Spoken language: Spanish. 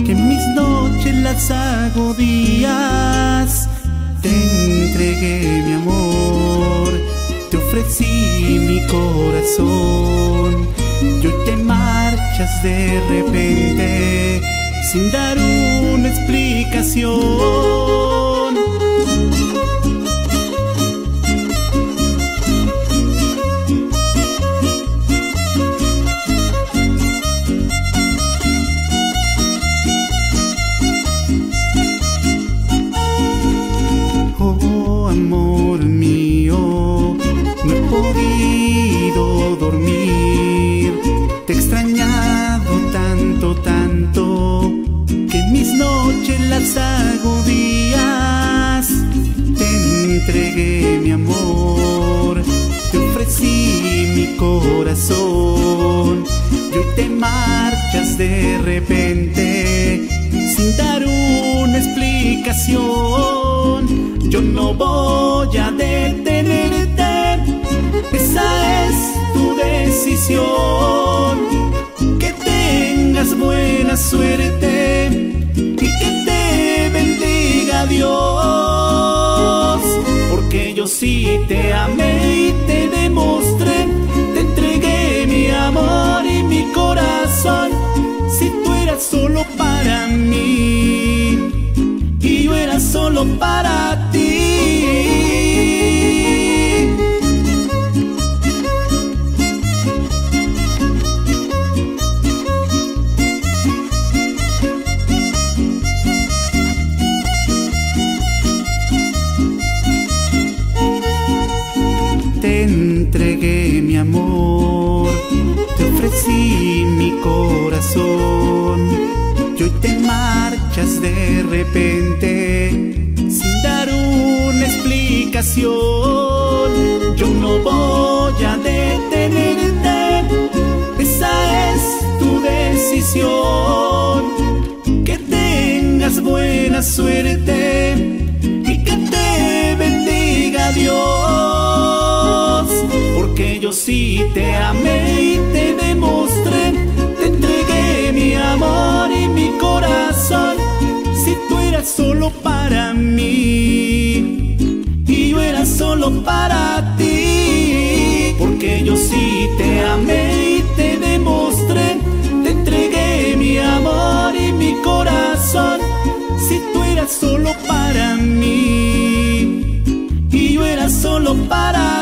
que mis noches las hago días. Te entregué mi amor, te ofrecí mi corazón, y hoy te marchas de repente sin dar una explicación. Oh, amor mío, no he podido dormir. Te he extrañado tanto, tanto, que mis noches las hago días. Te entregué mi amor, te ofrecí mi corazón, y hoy te marchas de repente sin dar una explicación. Yo no voy a detenerte, esa es tu decisión. Que tengas buena suerte y que te bendiga Dios, porque yo sí te amé y te demostré, te entregué mi amor y mi corazón. Si tú eras solo para mí y yo era solo para ti. Te entregué mi amor, te ofrecí mi corazón, y hoy te marchas de repente sin dar una explicación. Yo no voy a detenerte, esa es tu decisión. Que tengas buena suerte y que te bendiga Dios, porque yo sí te amé y te demostré, te entregué mi amor y mi corazón. Si tú eras solo para mí y yo era solo para ti, porque yo sí te amé y te demostré, te entregué mi amor y mi corazón. Si tú eras solo para mí y yo era solo para ti.